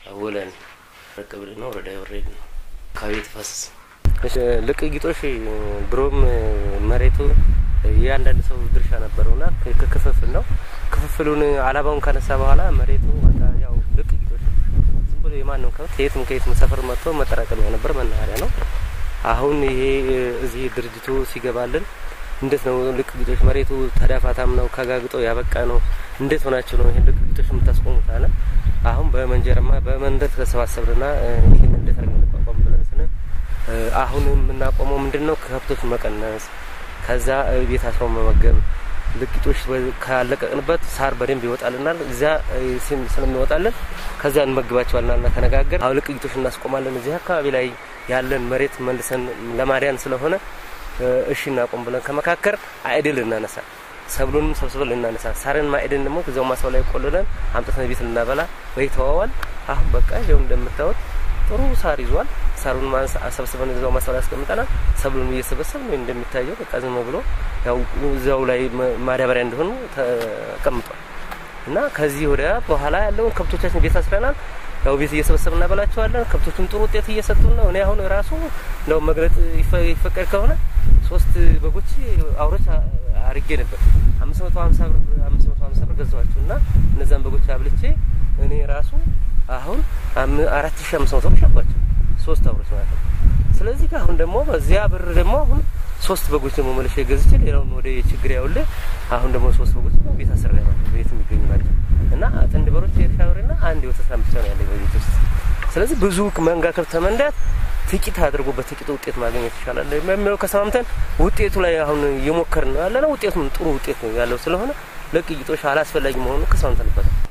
Awol Ali Kabe ነው ወረዳ ወሬድ ነው ካቤ ተፋሰስ እሺ ለቅይጦሽ ድሮም መሬቱ ያንዳንድ ሰው ድርሻ ነበርውና ከከፈፍል ነው ከፈፍሉን አላባውን ካነሳ በኋላ መሬቱ ወጣ ያው ለቅይጦሽ ዝም ብሎ የማንነው ከየትም ሰፈር መጥቶ መጠራቀም ነበር መናኸሪያ ነው አሁን ይሄ እዚህ ድርጅቱ ሲገባልን እንዴት ነው ለቅይጦሽ መሬቱ ተዳፋታም ነው ከጋግጦ ያበቃ ነው እንዴት ሆናችሁ ነው ይሄ ለቅይጦሽ የምታስቆሙት አለ አሁን በመንጀራማ በመንደር ተሰባሰብና ይሄን እንዴት አድርገን እንቋቋም ብለን ስነ አሁን ምናቆመው ምንድነው ከከብቶች መቀነስ ከዛ ቤታቸው መመገብ ለቅይጦሽ ካለቀቅንበት ሳር በደንብ ይወጣልናል እዛ ስለሚወጣልን ከዛ እንመግባቸዋልና ከነጋገር አሁን ለቅይጦሽ እናስቆማለን እዚህ አካባቢ ላይ ያለን መሬት መልሰን ለማዳን ስለሆነ እሺ እናቆም ብለን ከመካከር አይደል እናነሳ ሰብሉንም ሰብስበን እናነሳ ሳርን ማይደን ደግሞ ከዛው ማሳው ላይ ቆልለን አምጥተን ቤት እናበላ ወይ ተዋዋል አሁን በቃ ይሄው እንደምታዩት ጥሩ ሳር ይዟል ሳሩን ሰብስበን እዛው ማሳው ላይ አስቀምጠናል ሰብሉን እየሰበሰብን እንደሚታየው በቃ ዝም ብሎ ያው እዛው ላይ ማዳበሪያ እንደሆነ ተቀምጧል እና ከዚህ ወደ በኋላ ያለው ከብቶቻችን ቤት አስረናል ያው ቤት እየሰበሰብን እናበላቸዋለን ከብቶቹም ጥሩ ውጤት እየሰጡን ነው እኔ አሁን ራሱ ነው መግለጥ ይፈቀድ ከሆነ 3 በጎች አውሮች አርጌ ነበር 550 ብር ገዛዋቸውና እነዛን በጎች አብልቼ እኔ ራሱ አሁን 4500 ብር ሸጥኳቸው 3 አውሮች ማለት ነው ስለዚህ አሁን ደግሞ በዚያ ብር ደግሞ አሁን 3 በጎች ደግሞ መልሼ ገዝቼ ሌላውን ወደ ችግር ያውለ አሁን ደግሞ 3 በጎች ቤት አሰራኝ ማለት ቤት የሚገኙ ማለት እና አጥንድ በሮች የሻወርና አንድ ወተት ብቻ ነው ያለው ቤት ውስጥ ስለዚህ ብዙ መንጋ ከብት ተመንዳት ጥቂት አድርጎ በጥቂት ውጤት ማግኘት ይችላል ለምን ከሰማምተን ውጤቱ ላይ አሁን እየሞከርን ነው ያለነው ውጤቱም ጥሩ ውጤት ነው ያለው ስለሆነ ለቅይጦሽ አላስፈላጊ መሆኑ ከሰማምተንበት